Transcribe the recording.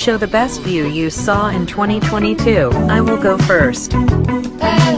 Show the best view you saw in 2022. I will go first.